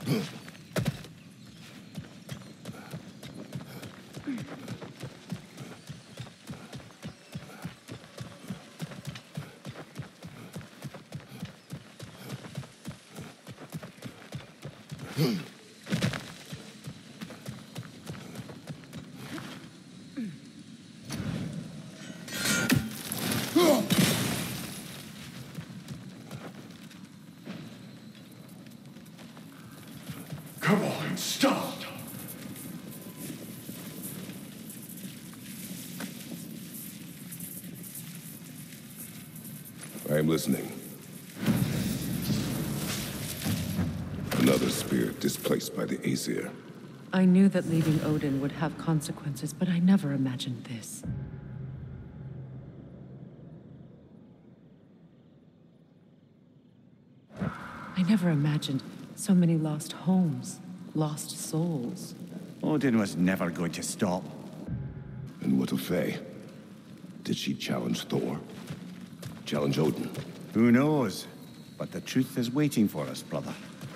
Come on, stop! I am listening. Another spirit displaced by the Aesir. I knew that leaving Odin would have consequences, but I never imagined this. I never imagined so many lost homes, lost souls. Odin was never going to stop. And what of Faye? Did she challenge Thor? Challenge Odin? Who knows? But the truth is waiting for us, brother.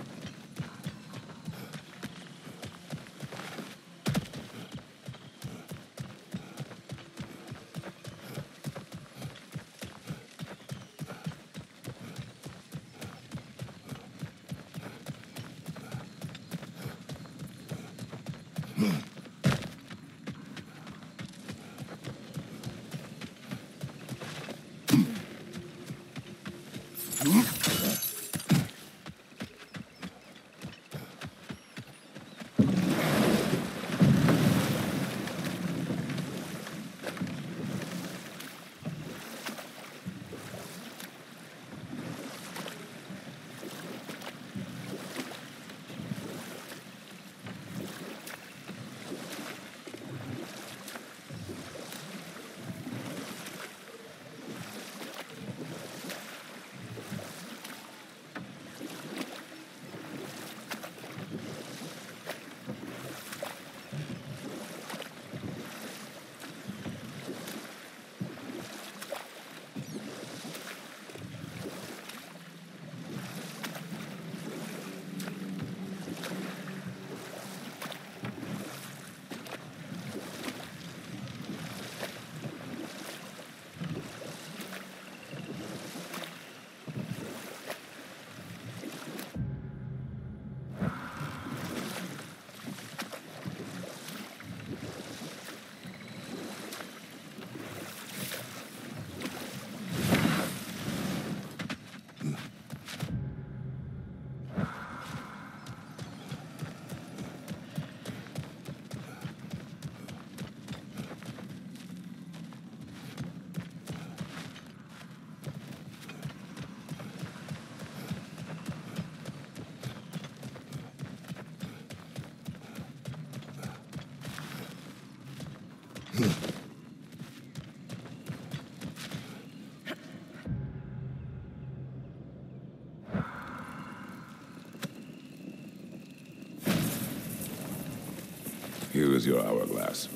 Here is your hourglass.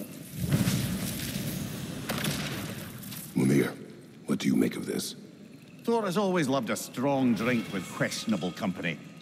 Mimir, what do you make of this? Thor has always loved a strong drink with questionable company.